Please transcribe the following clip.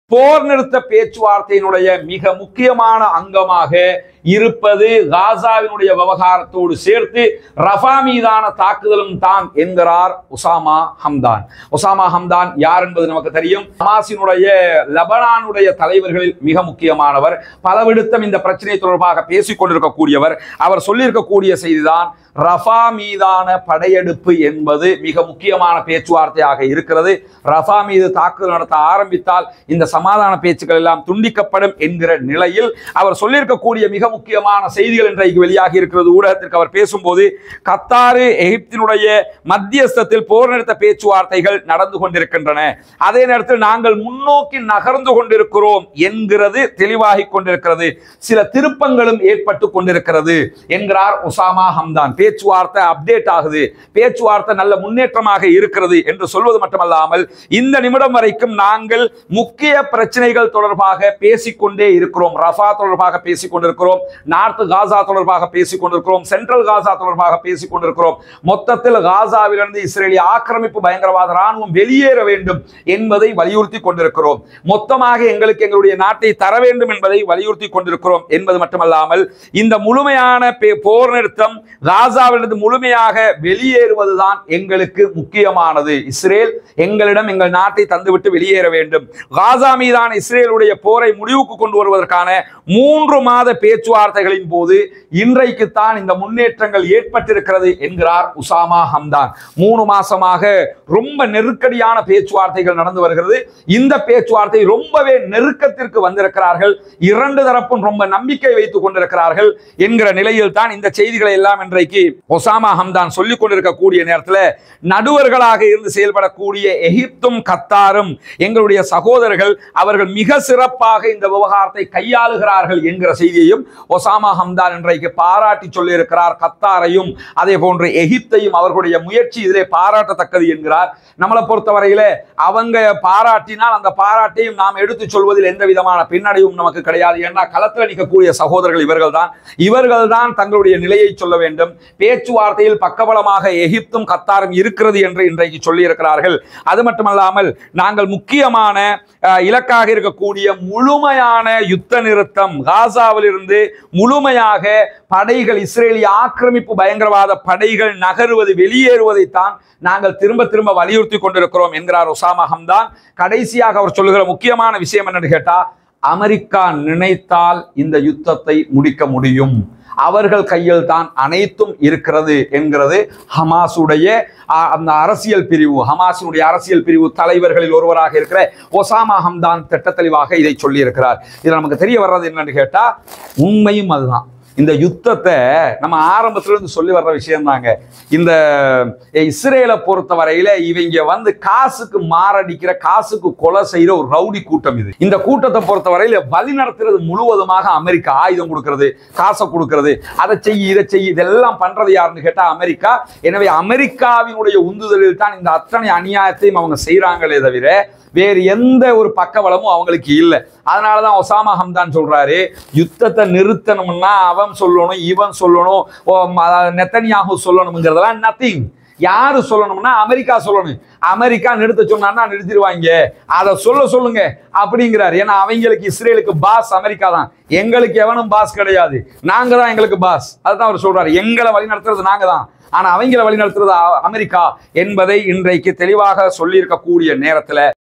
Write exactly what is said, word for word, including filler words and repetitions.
போர் நிறுத்த பேச்சுவார்த்தையினுடைய மிக முக்கியமான அங்கமாக இருப்பது காசாவினுடைய விவகாரத்தோடு சேர்த்து ரஃபா மீதான தாக்குதலும் தான் என்கிறார் உசாமா ஹம்தான். உசாமா ஹம்தான் யார் என்பது நமக்கு தெரியும். ஹமாஸினுடைய லெபனானுடைய தலைவர்களில் மிக முக்கியமானவர். பலவிடுத்தம் இந்த பிரச்சனை தொடர்பாக பேசிக் கொண்டிருக்கக்கூடியவர். அவர் சொல்லியிருக்கக்கூடிய செய்திதான், ரஃபா மீதான படையெடுப்பு என்பது மிக முக்கியமான பேச்சுவார்த்தையாக இருக்கிறது. ரஃபா மீது தாக்குதல் நடத்த ஆரம்பித்தால் இந்த சமாதான பேச்சுக்கள் எல்லாம் துண்டிக்கப்படும் என்கிற நிலையில் அவர் சொல்லியிருக்கக்கூடிய மிக முக்கியமான செய்திகள் இன்றைக்கு வெளியாகி இருக்கிறது. ஊடகத்திற்கு அவர் பேசும்போது, கத்தாரு எகிப்தினுடைய மத்தியஸ்தத்தில் போர் நிறுத்த பேச்சுவார்த்தைகள் நடந்து கொண்டிருக்கின்றன, அதே நேரத்தில் நாங்கள் முன்னோக்கி நகர்ந்து கொண்டிருக்கிறோம் என்கிறது தெளிவாகி கொண்டிருக்கிறது, சில திருப்பங்களும் ஏற்பட்டு கொண்டிருக்கிறது என்கிறார் உசாமா ஹம்தான். பேச்சுவார்த்தை அப்டேட் ஆகுது, பேச்சுவார்த்தை நல்ல முன்னேற்றமாக இருக்கிறது என்று சொல்வது மட்டுமல்லாமல் இந்த நிமிடம் வரைக்கும் நாங்கள் முக்கிய பிரச்சனைகள் தொடர்பாக பேசிக்கொண்டே இருக்கிறோம். ரஃபா தொடர்பாக பேசிக் கொண்டிருக்கிறோம், நார்த் காசா தொடர்பாக பேசிக் கொண்டிருக்கிறோம், சென்ட்ரல் காசா தொடர்பாக பேசிக் கொண்டிருக்கிறோம். மொத்தத்தில் காசாவிலிருந்து இஸ்ரேலிய ஆக்கிரமிப்பு பயங்கரவாத ராணுவம் வெளியேற வேண்டும் என்பதை வலியுறுத்தி கொண்டிருக்கிறோம். மொத்தமாக எங்களுக்கு எங்களுடைய நாட்டை தர வேண்டும் என்பதை வலியுறுத்தி கொண்டிருக்கிறோம் என்பது மட்டுமல்லாமல் இந்த முழுமையான போர் நிறுத்தம் காசாவிலிருந்து முழுமையாக வெளியேறுவதுதான் எங்களுக்கு முக்கியமானது. இஸ்ரேல் எங்களிடம் எங்கள் நாட்டை தந்துவிட்டு வெளியேற வேண்டும். காசா மீதான இஸ்ரேலுடைய போரை முடிவுக்கு கொண்டு வருவதற்கான மூன்று மாத பேச்சுவார்த்தைகளின் போது இன்றைக்கு தான் இந்த முன்னேற்றங்கள் ஏற்பட்டிருக்கிறது என்கிறார் உசாமா ஹம்தான். மூணு மாசமாக ரொம்ப நெருக்கடியான பேச்சுவார்த்தைகள் நடந்து வருகிறது. இந்த பேச்சுவார்த்தை ரொம்பவே நெருக்கத்திற்கு வந்திருக்கிறார்கள். இரண்டு தரப்பும் ரொம்ப நம்பிக்கை வைத்துக் கொண்டிருக்கிறார்கள் என்கிற நிலையில் தான் இந்த செய்திகளை எல்லாம் இன்றைக்கு உசாமா ஹம்தான் சொல்லிக் கொண்டிருக்கக்கூடிய நேரத்தில் நடுவர்களாக இருந்து செயல்படக்கூடிய எகிப்தும் கத்தாரும் எங்களுடைய சகோதரர்கள், அவர்கள் மிக சிறப்பாக இந்த விவகாரத்தை கையாளுகிறார்கள் என்கிற செய்தியையும் ஒசாமா ஹம்தான் இன்றைக்கு பாராட்டி சொல்லி இருக்கிறார். கத்தாரையும் அதே போன்று எகிப்தையும் அவர்களுடைய முயற்சி இதிலே பாராட்டத்தக்கது என்கிறார். நம்மளை பொறுத்தவரையில அவங்க பாராட்டினால் அந்த பாராட்டையும் நாம் எடுத்து சொல்வதில் எந்த விதமான பின்னடைவும் நமக்கு கிடையாது. ஏன்னா களத்தில் நிற்கக்கூடிய சகோதரர்கள் இவர்கள் தான். இவர்கள் தான் தங்களுடைய நிலையை சொல்ல வேண்டும். பேச்சுவார்த்தையில் பக்கபலமாக எகிப்தும் கத்தாரும் இருக்கிறது என்று இன்றைக்கு சொல்லி இருக்கிறார்கள். அது மட்டுமல்லாமல் நாங்கள் முக்கியமான இலக்காக இருக்கக்கூடிய முழுமையான யுத்த நிறுத்தம், காசாவில் இருந்து முழுமையாக படைகள், இஸ்ரேலிய ஆக்கிரமிப்பு பயங்கரவாத படைகள் நகருவது, வெளியேறுவதைத்தான் நாங்கள் திரும்ப திரும்ப வலியுறுத்தி கொண்டிருக்கிறோம் என்கிறார் உசாமா ஹம்தான். கடைசியாக அவர் சொல்லுகிற முக்கியமான விஷயம் என்னன்னு கேட்டா, அமெரிக்கா நினைத்தால் இந்த யுத்தத்தை முடிக்க முடியும், அவர்கள் கையில் தான் அனைத்தும் இருக்கிறது என்கிறது ஹமாஸுடைய அந்த அரசியல் பிரிவு, ஹமாஸினுடைய அரசியல் பிரிவு தலைவர்களில் ஒருவராக இருக்கிற ஒசாமா ஹம்தான் திட்ட தெளிவாக இதை சொல்லி இருக்கிறார். இதில் நமக்கு தெரிய வர்றது என்னன்னு கேட்டா, உண்மையும் அதுதான். இந்த யுத்தத்தை நம்ம ஆரம்பத்திலிருந்து சொல்லி வர்ற விஷயம் தாங்க. இந்த இஸ்ரேலை பொறுத்த வரையில இவங்க வந்து காசுக்கு மாரடிக்கிற, காசுக்கு கொலை செய்யற ஒரு ரவுடி கூட்டம் இது. இந்த கூட்டத்தை பொறுத்த வரையில வழி நடத்துறது முழுவதுமாக அமெரிக்கா. ஆயுதம் கொடுக்கிறது, காசை கொடுக்கிறது, அதை செய்ய இதை செய்ய இதெல்லாம் பண்றது யாருன்னு கேட்டா அமெரிக்கா. எனவே அமெரிக்காவினுடைய உந்துதலில் தான் இந்த அத்தனை அநியாயத்தையும் அவங்க செய்யறாங்களே தவிர வேறு எந்த ஒரு பக்கபலமும் அவங்களுக்கு இல்லை. அதனாலதான் ஒசாமா ஹம்தான் சொல்றாரு, யுத்தத்தை நிறுத்தணும்னா அவன் சொல்லணும், இவன் சொல்லணும், நெத்தனியாகு சொல்லணும்ங்கிறதெல்லாம் நத்திங். யாரு சொல்லணும்னா அமெரிக்கா சொல்லணும். அமெரிக்கா நிறுத்த சொன்னா நிறுத்திடுவாங்க, அதை சொல்ல சொல்லுங்க அப்படிங்கிறார். ஏன்னா அவங்களுக்கு இஸ்ரேலுக்கு பாஸ் அமெரிக்கா தான், எங்களுக்கு எவனும் பாஸ் கிடையாது, நாங்க தான் எங்களுக்கு பாஸ். அதுதான் அவர் சொல்றாரு, எங்களை வழி நடத்துறது நாங்க தான், ஆனா அவங்களை வழி நடத்துறது அமெரிக்கா என்பதை இன்றைக்கு தெளிவாக சொல்லி இருக்கக்கூடிய நேரத்துல